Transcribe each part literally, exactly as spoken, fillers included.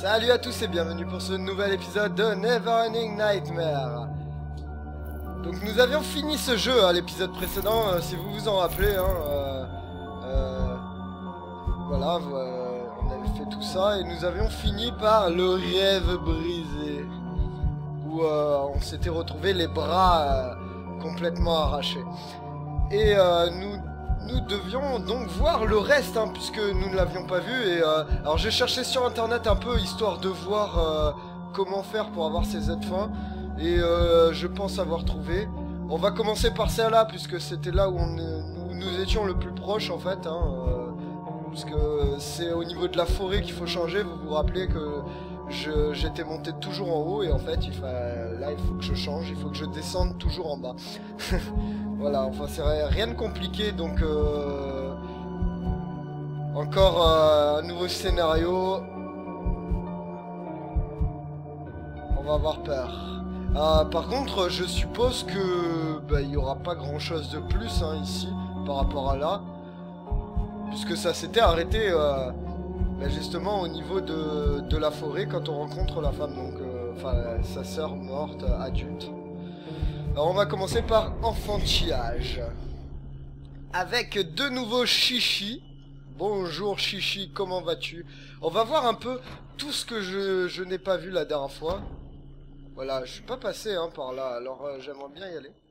Salut à tous et bienvenue pour ce nouvel épisode de Neverending Nightmare. Donc nous avions fini ce jeu à l'épisode précédent, euh, si vous vous en rappelez. Hein, euh, euh, voilà, euh, on avait fait tout ça et nous avions fini par le rêve brisé. Où euh, on s'était retrouvé les bras euh, complètement arrachés. Et euh, nous... Nous devions donc voir le reste, hein, puisque nous ne l'avions pas vu. Et euh, alors j'ai cherché sur internet un peu, histoire de voir euh, comment faire pour avoir ces Z-fins. Et euh, je pense avoir trouvé. On va commencer par celle-là, puisque c'était là où, on, où nous étions le plus proche, en fait. Hein, euh, puisque c'est au niveau de la forêt qu'il faut changer. Vous vous rappelez que j'étais monté toujours en haut. Et en fait, il faut, là, il faut que je change. Il faut que je descende toujours en bas. Voilà, enfin c'est rien de compliqué, donc euh, encore euh, un nouveau scénario. On va avoir peur. Euh, par contre, je suppose que bah, il n'y aura pas grand chose de plus hein, ici par rapport à là, puisque ça s'était arrêté euh, bah, justement au niveau de, de la forêt quand on rencontre la femme, donc euh, enfin sa sœur morte adulte. Alors on va commencer par enfantillage. Avec de nouveaux Chichi. Bonjour Chichi, comment vas-tu? On va voir un peu tout ce que je, je n'ai pas vu la dernière fois. Voilà, je suis pas passé hein, par là, alors euh, j'aimerais bien y aller.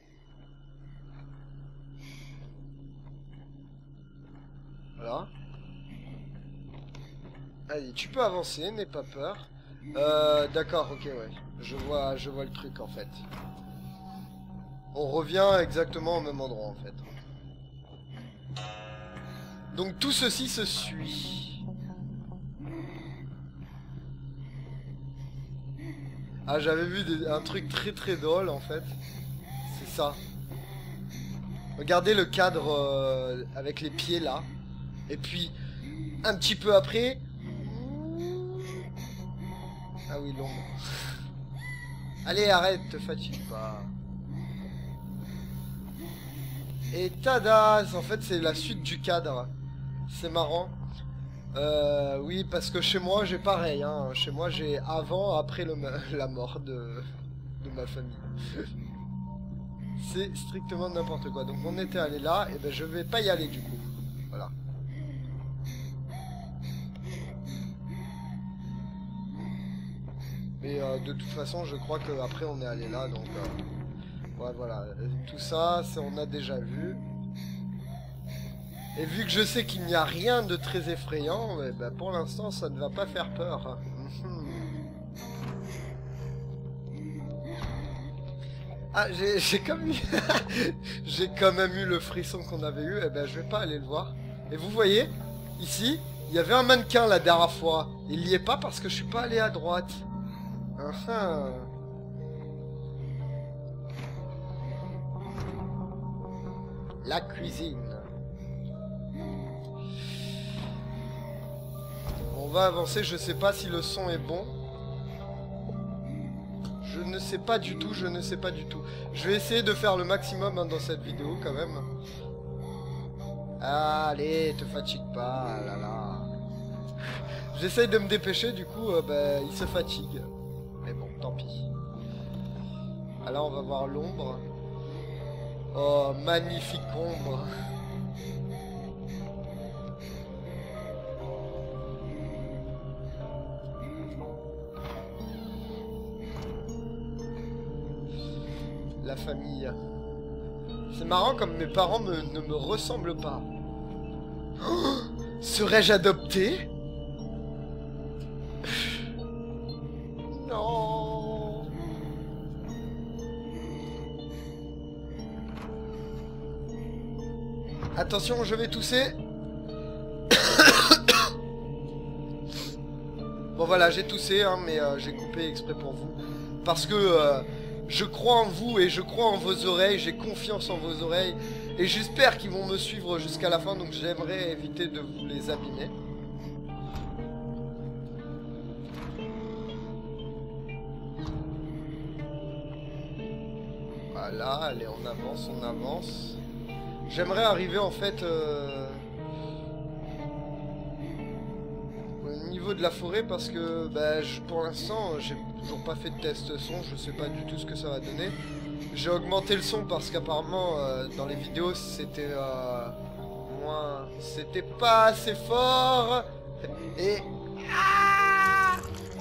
Voilà. Allez, tu peux avancer, n'aie pas peur. Euh, d'accord, ok, ouais. Je vois, je vois le truc en fait. On revient exactement au même endroit en fait. Donc tout ceci se suit. Ah, j'avais vu des, un truc très très drôle en fait. C'est ça. Regardez le cadre euh, avec les pieds là. Et puis un petit peu après. Ah oui, l'ombre. Allez, arrête, te fatigue pas. Et tada, en fait c'est la suite du cadre. C'est marrant. Euh, oui, parce que chez moi j'ai pareil. Hein. Chez moi j'ai avant, après le, la mort de, de ma famille. C'est strictement n'importe quoi. Donc on était allé là, et ben je vais pas y aller du coup. Voilà. Mais euh, de toute façon je crois que après on est allé là, donc... Euh... Ouais, voilà, tout ça, ça on a déjà vu. Et vu que je sais qu'il n'y a rien de très effrayant, eh ben pour l'instant ça ne va pas faire peur. Ah, j'ai quand même eu... j'ai quand même eu le frisson qu'on avait eu, et eh ben je vais pas aller le voir. Et vous voyez, ici, il y avait un mannequin la dernière fois. Il n'y est pas parce que je suis pas allé à droite. Uh -huh. La cuisine. On va avancer, je sais pas si le son est bon. Je ne sais pas du tout, je ne sais pas du tout. Je vais essayer de faire le maximum hein, dans cette vidéo quand même. Allez, te fatigue pas, là là. J'essaye de me dépêcher, du coup, euh, bah, il se fatigue. Mais bon, tant pis. Ah là, on va voir l'ombre. Oh, magnifique ombre. La famille. C'est marrant comme mes parents me, ne me ressemblent pas. Oh, serais-je adopté? Non. Attention, je vais tousser. Bon voilà, j'ai toussé, hein, mais euh, j'ai coupé exprès pour vous. Parce que euh, je crois en vous et je crois en vos oreilles, j'ai confiance en vos oreilles. Et j'espère qu'ils vont me suivre jusqu'à la fin, donc j'aimerais éviter de vous les abîmer. Voilà, allez, on avance, on avance. J'aimerais arriver en fait... Euh... au niveau de la forêt parce que bah, je, pour l'instant j'ai toujours pas fait de test son, je sais pas du tout ce que ça va donner. J'ai augmenté le son parce qu'apparemment euh, dans les vidéos c'était euh, moins, c'était pas assez fort et ah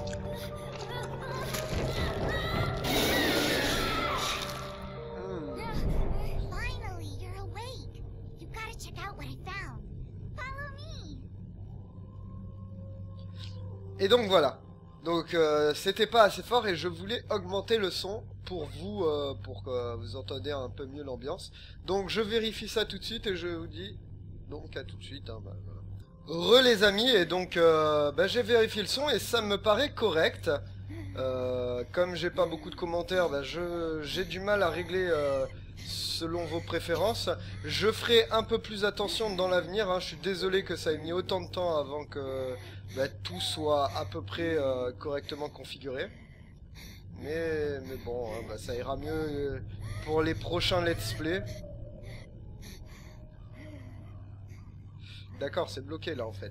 Et donc voilà, donc euh, c'était pas assez fort et je voulais augmenter le son pour vous, euh, pour que vous entendiez un peu mieux l'ambiance. Donc je vérifie ça tout de suite et je vous dis, donc à tout de suite. Hein, bah, voilà. Re les amis, et donc euh, bah, j'ai vérifié le son et ça me paraît correct. Euh, comme j'ai pas beaucoup de commentaires, bah, je j'ai du mal à régler euh, selon vos préférences. Je ferai un peu plus attention dans l'avenir, hein. Je suis désolé que ça ait mis autant de temps avant que bah, tout soit à peu près euh, correctement configuré. Mais, mais bon, hein, bah, ça ira mieux pour les prochains let's play. D'accord, c'est bloqué là en fait.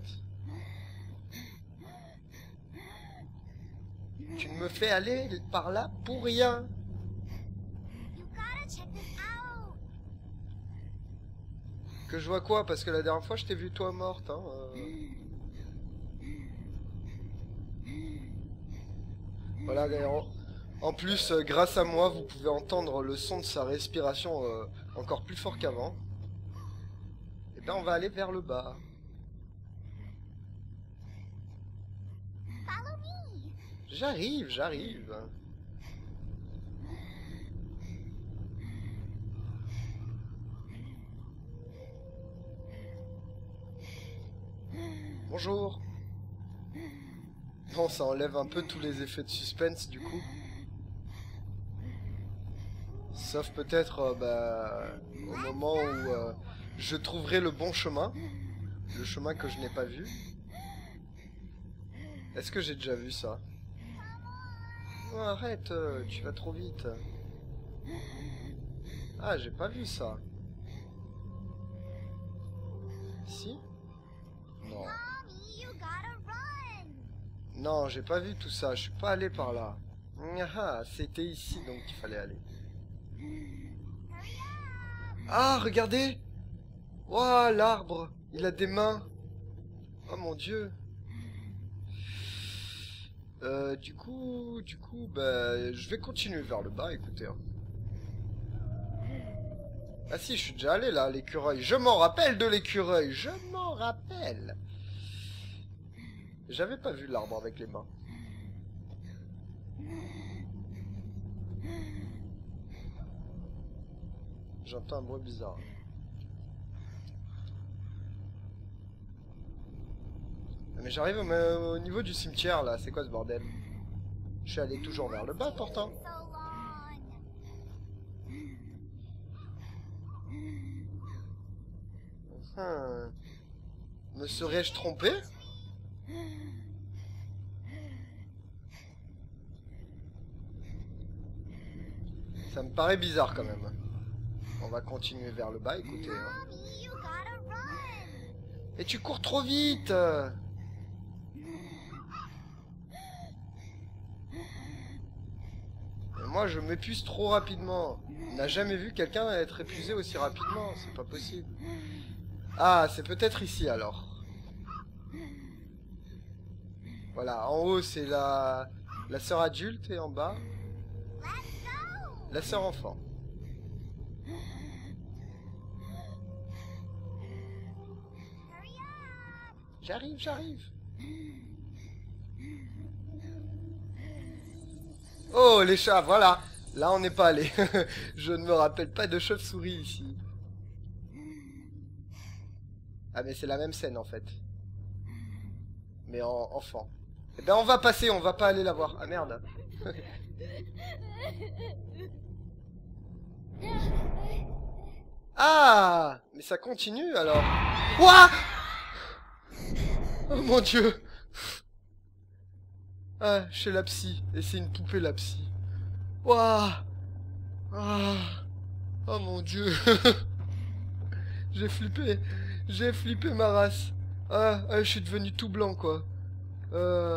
Tu me fais aller par là pour rien. Que je vois quoi? Parce que la dernière fois je t'ai vu toi morte. Hein, euh... Voilà, en, en plus, euh, grâce à moi, vous pouvez entendre le son de sa respiration euh, encore plus fort qu'avant. Et bien on va aller vers le bas. J'arrive, j'arrive. Bonjour. Bon, ça enlève un peu tous les effets de suspense du coup. Sauf peut-être euh, bah, au moment où euh, je trouverai le bon chemin. Le chemin que je n'ai pas vu. Est-ce que j'ai déjà vu ça? Oh, arrête, euh, tu vas trop vite. Ah, j'ai pas vu ça. Si? Non. Non, j'ai pas vu tout ça, je suis pas allé par là. Ah, c'était ici donc qu'il fallait aller. Ah, regardez! Ouah, l'arbre! Il a des mains! Oh mon dieu! Euh, du coup, du coup, bah, je vais continuer vers le bas, écoutez. Hein. Ah si, je suis déjà allé là, à l'écureuil. Je m'en rappelle de l'écureuil, je m'en rappelle. J'avais pas vu l'arbre avec les mains. J'entends un bruit bizarre. Mais j'arrive au, au niveau du cimetière là, c'est quoi ce bordel? Je suis allé toujours vers le bas pourtant. Hum. Me serais-je trompé? Ça me paraît bizarre quand même. On va continuer vers le bas, écoutez. Hein. Et tu cours trop vite! Moi, je m'épuise trop rapidement. On n'a jamais vu quelqu'un être épuisé aussi rapidement. C'est pas possible. Ah, c'est peut-être ici, alors. Voilà, en haut, c'est la... la sœur adulte, et en bas... la sœur enfant. J'arrive, j'arrive. Oh, les chats, voilà. Là, on n'est pas allé. Je ne me rappelle pas de chauve-souris ici. Ah, mais c'est la même scène, en fait. Mais en enfant. Eh ben, on va passer, on va pas aller la voir. Ah, merde. Ah, mais ça continue, alors. Ouah! Oh, mon Dieu. Ah, chez la psy. Et c'est une poupée, la psy. Ouah. Ah. Oh mon dieu. J'ai flippé. J'ai flippé ma race. Ah, ah, je suis devenu tout blanc, quoi. Euh...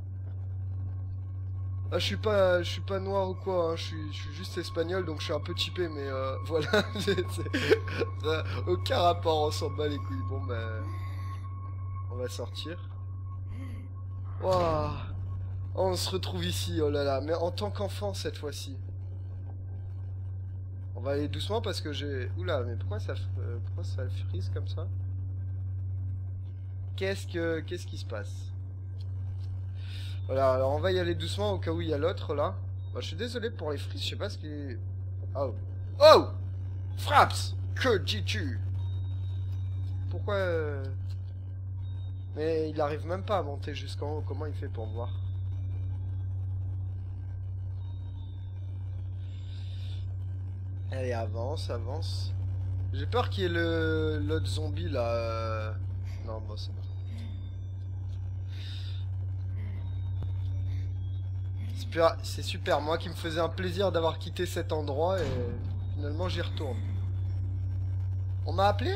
Ah, je suis pas, je suis pas noir ou quoi, hein. je, suis, je suis juste espagnol, donc je suis un peu typé, mais euh, voilà, c'est, ça, aucun rapport, on s'en bat les couilles. Bon, ben, on va sortir. Waouh, oh, on se retrouve ici, oh là là, mais en tant qu'enfant cette fois-ci. On va aller doucement parce que j'ai... Oula, mais pourquoi ça, euh, pourquoi ça frise comme ça? Qu'est-ce que, qu'est-ce qui se passe? Voilà, alors on va y aller doucement au cas où il y a l'autre là. Bah, je suis désolé pour les frises, je sais pas ce qui... Oh! Oh! Fraps! Que dis-tu? Pourquoi... euh... Mais il arrive même pas à monter jusqu'en haut, comment il fait pour voir? Allez, avance, avance. J'ai peur qu'il y ait le... l'autre zombie là... euh... Non, bon, c'est bon. C'est super, moi qui me faisais un plaisir d'avoir quitté cet endroit et finalement j'y retourne. On m'a appelé?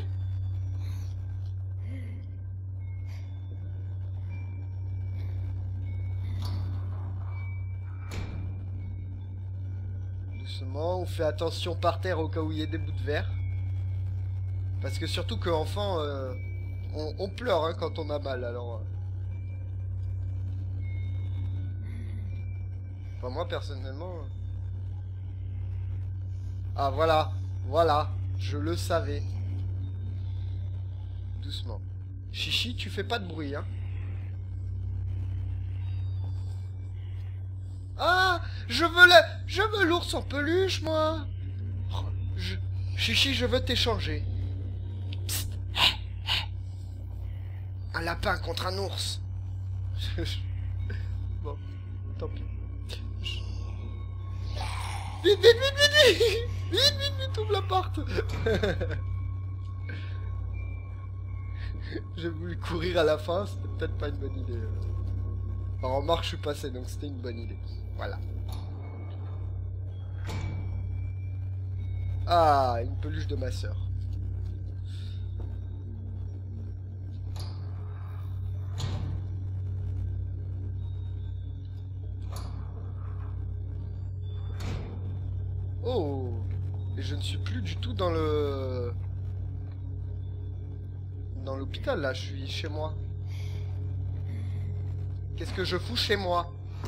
Doucement, on fait attention par terre au cas où il y ait des bouts de verre. Parce que surtout qu'enfant, euh, on, on pleure hein, quand on a mal, alors... Euh... Enfin, moi personnellement... Ah voilà, voilà, je le savais. Doucement. Chichi, tu fais pas de bruit, hein. Ah, je veux le... Je veux l'ours en peluche, moi. Oh, je... Chichi, je veux t'échanger. Un lapin contre un ours. Bon, tant pis. Vite, vite, vite, vite, vite, vite, vite, vite, ouvre la porte. J'ai voulu courir à la fin, c'était peut-être pas une bonne idée. Alors, en marche, je suis passé, donc c'était une bonne idée. Voilà. Ah, une peluche de ma sœur. Oh, et je ne suis plus du tout dans le... Dans l'hôpital, là, je suis chez moi. Qu'est-ce que je fous chez moi?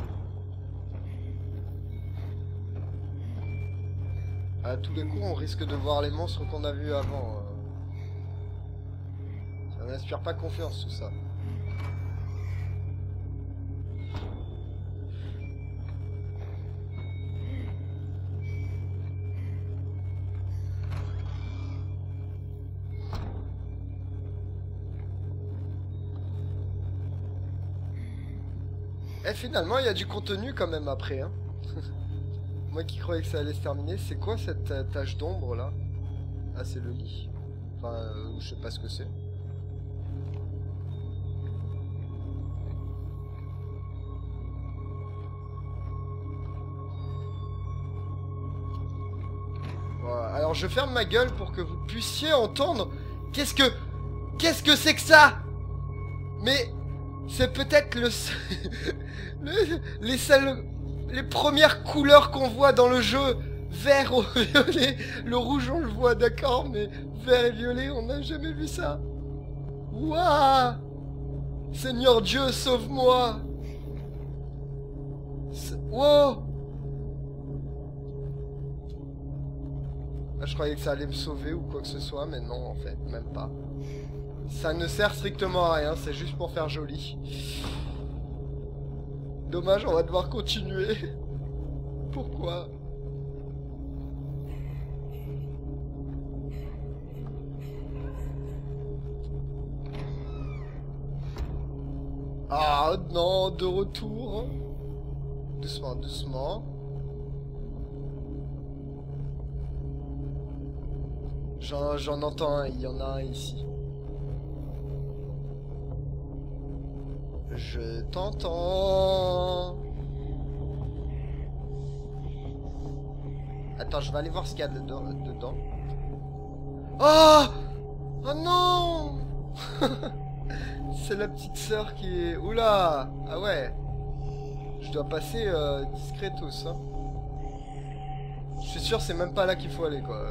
À tous les coups, on risque de voir les monstres qu'on a vus avant. Ça n'inspire pas confiance, tout ça. Et finalement, il y a du contenu quand même après. Hein. Moi qui croyais que ça allait se terminer. C'est quoi cette euh, tache d'ombre là? Ah, c'est le lit. Enfin, euh, je sais pas ce que c'est. Voilà. Alors je ferme ma gueule pour que vous puissiez entendre. Qu'est-ce que... Qu'est-ce que c'est que ça? Mais... C'est peut-être le... le... Les seules... Les premières couleurs qu'on voit dans le jeu. Vert ou violet. Le rouge on le voit, d'accord, mais vert et violet, on n'a jamais vu ça. Waouh! Seigneur Dieu, sauve-moi! Wow! Ah, je croyais que ça allait me sauver ou quoi que ce soit, mais non, en fait, même pas. Ça ne sert strictement à rien, c'est juste pour faire joli. Dommage, on va devoir continuer. Pourquoi? Ah non, de retour. Doucement, doucement. J'en j'en entends un, il y en a un ici. Je t'entends. Attends, je vais aller voir ce qu'il y a dedans. dedans. Oh! Oh non! C'est la petite sœur qui est... Oula. Ah ouais. Je dois passer euh, discretos, hein. Je suis sûr c'est même pas là qu'il faut aller, quoi.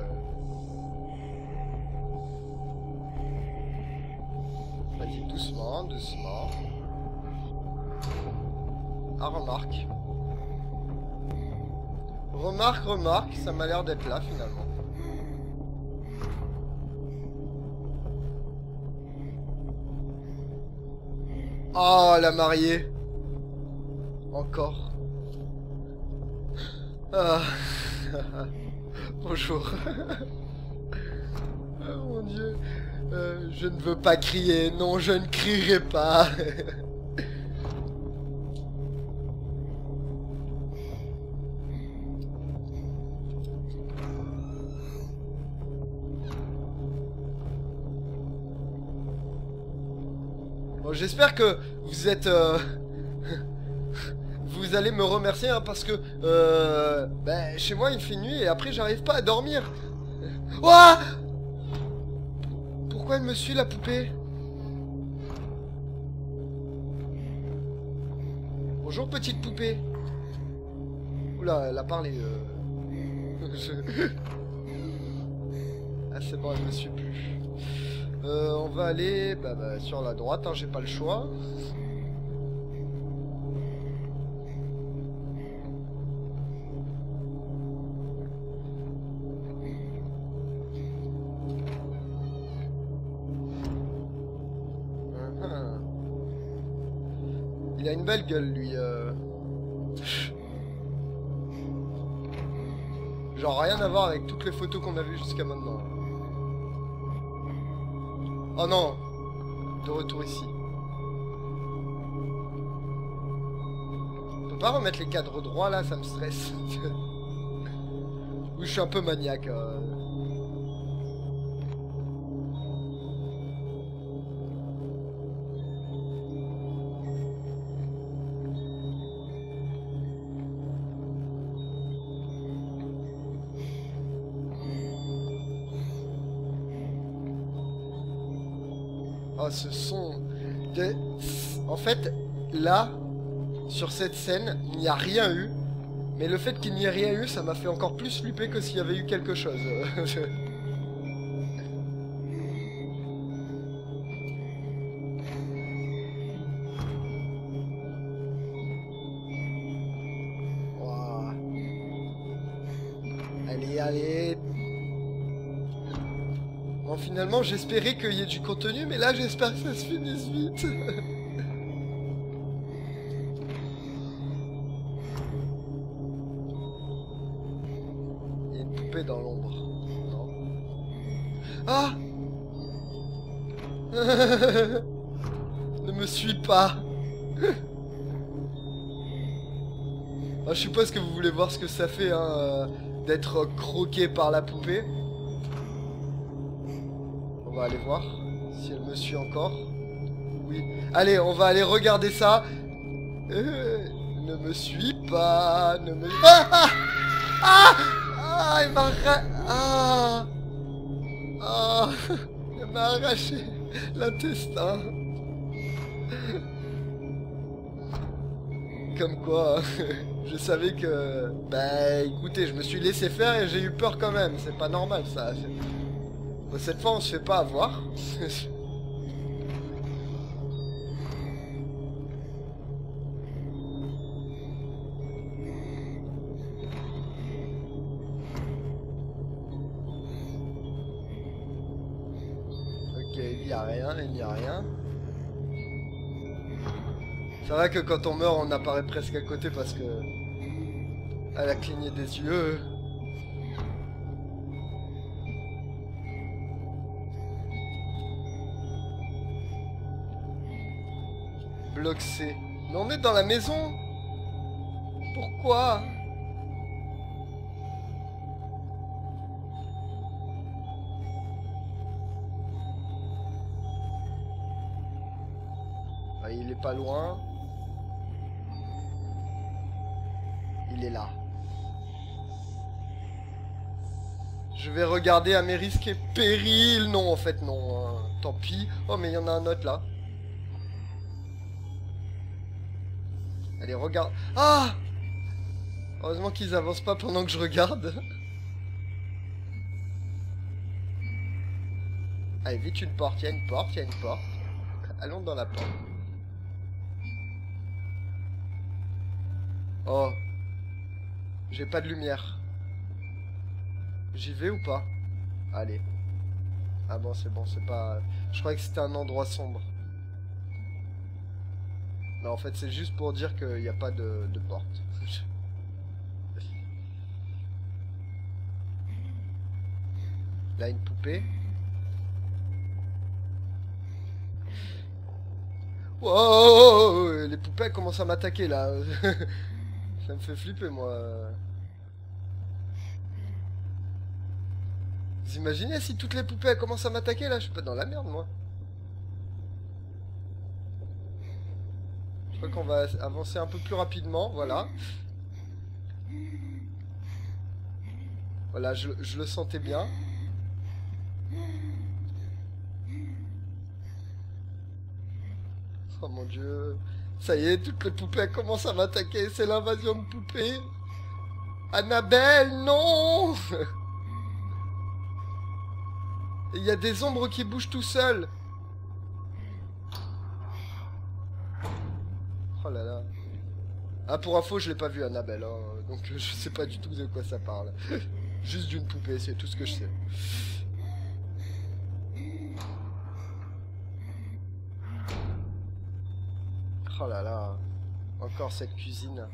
Vas-y, doucement, doucement. Ah, remarque. Remarque, remarque, ça m'a l'air d'être là, finalement. Oh, la mariée. Encore. Ah. Bonjour. Oh mon Dieu. Euh, je ne veux pas crier. Non, je ne crierai pas. Bon, j'espère que vous êtes... Euh... vous allez me remercier, hein, parce que... Euh... Ben, chez moi, il fait nuit et après, j'arrive pas à dormir. Ouah! Pourquoi elle me suit, la poupée? Bonjour, petite poupée. Oula, elle a parlé. Euh... Je... Ah, c'est bon, elle me suit plus. Euh, on va aller bah, bah, sur la droite, hein, j'ai pas le choix. Uh-huh. Il a une belle gueule, lui. Euh... Genre rien à voir avec toutes les photos qu'on a vues jusqu'à maintenant. Oh non! De retour ici. On peut pas remettre les cadres droits là, ça me stresse. Oui, je suis un peu maniaque. Euh... Oh, ce son de... En fait, là, sur cette scène, il n'y a rien eu. Mais le fait qu'il n'y ait rien eu, ça m'a fait encore plus flipper que s'il y avait eu quelque chose. Wow. Allez, allez. Bon, finalement, j'espérais qu'il y ait du contenu, mais là, j'espère que ça se finisse vite. Il y a une poupée dans l'ombre. Non. Ah! Ne me suis pas. Ah, je suppose que vous voulez voir ce que ça fait, hein, euh, d'être croqué par la poupée. On va aller voir si elle me suit encore. Oui. Allez, on va aller regarder ça. Euh, ne me suis pas. Ne me... Ah, ah, ah, ah, elle m'a... Ah, ah, elle m'a arraché l'intestin. Comme quoi, je savais que... Bah écoutez, je me suis laissé faire et j'ai eu peur quand même. C'est pas normal ça. Cette fois, on se fait pas avoir. Ok, il n'y a rien, il n'y a rien. C'est vrai que quand on meurt, on apparaît presque à côté parce que... Elle a cligné des yeux. Bloc C. Mais on est dans la maison. Pourquoi? Ah, il est pas loin. Il est là. Je vais regarder à mes risques et périls. Non, en fait, non. Hein. Tant pis. Oh, mais il y en a un autre là. Allez, regarde. Ah! Heureusement qu'ils avancent pas pendant que je regarde. Allez, vite une porte. Il y a une porte, il y a une porte. Allons dans la porte. Oh. J'ai pas de lumière. J'y vais ou pas? Allez. Ah bon, c'est bon, c'est pas... Je croyais que c'était un endroit sombre. Non, en fait, c'est juste pour dire qu'il n'y a pas de, de porte. Là, une poupée. Wow, les poupées commencent à m'attaquer, là. Ça me fait flipper, moi. Vous imaginez si toutes les poupées elles commencent à m'attaquer là? Je suis pas dans la merde moi. Je crois qu'on va avancer un peu plus rapidement, voilà. Voilà, je, je le sentais bien. Oh mon dieu. Ça y est, toutes les poupées elles commencent à m'attaquer. C'est l'invasion de poupées. Annabelle, non. Il y a des ombres qui bougent tout seuls. Oh là là. Ah, pour info, je l'ai pas vu Annabelle, hein, donc je sais pas du tout de quoi ça parle. Juste d'une poupée, c'est tout ce que je sais. Oh là là. Encore cette cuisine.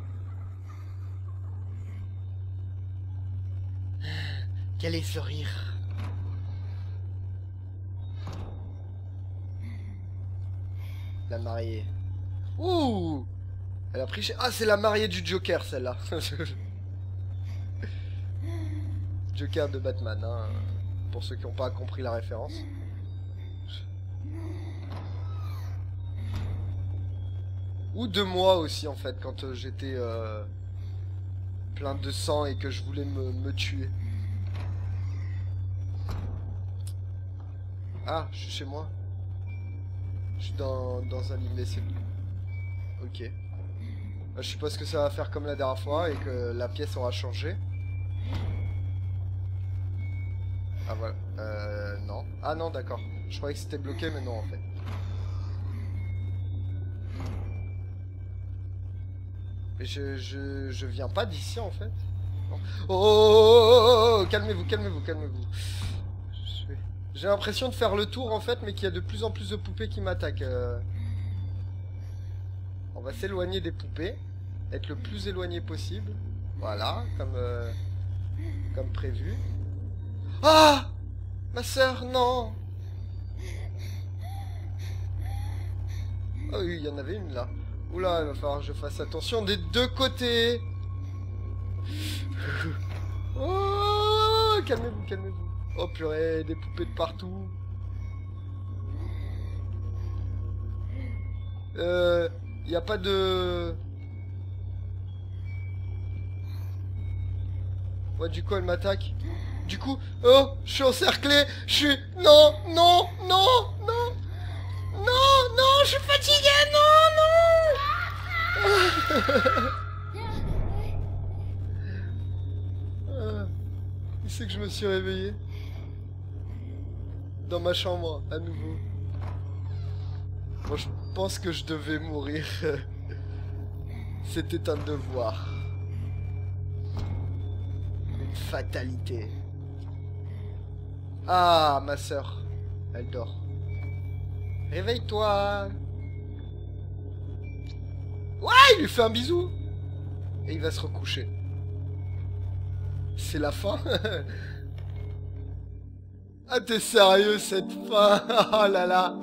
Quel est ce rire? La mariée. Ouh! Elle a pris... Ah, c'est la mariée du Joker, celle-là. Joker de Batman, hein. Pour ceux qui n'ont pas compris la référence. Ou de moi aussi, en fait, quand euh, j'étais euh, plein de sang et que je voulais me, me tuer. Ah, je suis chez moi. Je suis dans, dans un lit, mais c'est... Ok. Je suppose que ça va faire comme la dernière fois et que la pièce aura changé. Ah voilà. Euh... Non. Ah non, d'accord. Je croyais que c'était bloqué, mais non, en fait. Mais je... Je, je viens pas d'ici, en fait. Non. Oh, oh, oh, oh, oh, calmez-vous, calmez-vous, calmez-vous. J'ai l'impression de faire le tour, en fait, mais qu'il y a de plus en plus de poupées qui m'attaquent. Euh... On va s'éloigner des poupées. Être le plus éloigné possible. Voilà, comme, euh, comme prévu. Ah! Ma sœur, non! Ah oui, il y en avait une là. Oula, il va falloir que je fasse attention des deux côtés. Oh, calmez-vous, calmez-vous. Oh purée, des poupées de partout. Euh... Il n'y a pas de... Ouais, du coup, elle m'attaque. Du coup... Oh, je suis encerclé. Je suis... Non, non, non, non. Non, non, je suis fatigué. Non, non. Il sait que je me suis réveillé. Dans ma chambre, à nouveau. Bon, je pense que je devais mourir. C'était un devoir. Une fatalité. Ah, ma sœur. Elle dort. Réveille-toi. Ouais, il lui fait un bisou. Et il va se recoucher. C'est la fin. Ah, t'es sérieux cette fin? Oh là là.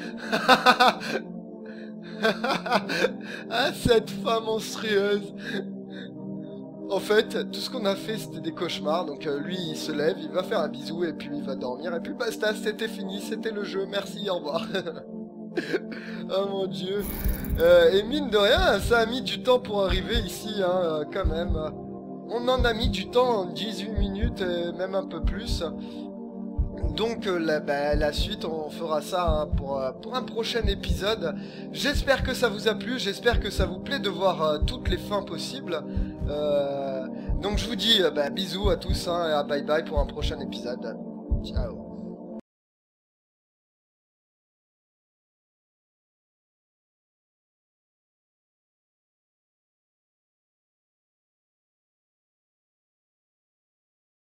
Ah, cette fin monstrueuse. En fait, tout ce qu'on a fait, c'était des cauchemars. Donc euh, lui, il se lève, il va faire un bisou et puis il va dormir. Et puis basta, c'était fini, c'était le jeu. Merci, au revoir. Oh mon dieu. Euh, et mine de rien, ça a mis du temps pour arriver ici, hein, quand même. On en a mis du temps, dix-huit minutes, et même un peu plus. Donc euh, la, bah, la suite, on fera ça hein, pour, euh, pour un prochain épisode. J'espère que ça vous a plu, j'espère que ça vous plaît de voir euh, toutes les fins possibles. Euh, donc je vous dis euh, bah, bisous à tous hein, et à bye bye pour un prochain épisode. Ciao.